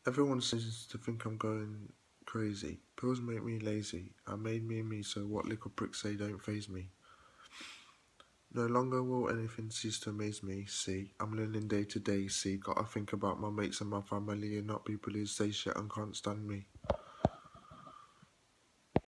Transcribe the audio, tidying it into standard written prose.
Everyone seems to think I'm going crazy. Pills make me lazy. I made me, so what little pricks say don't faze me. No longer will anything cease to amaze me. See, I'm living day to day. See, gotta think about my mates and my family and not people who say shit and can't stand me.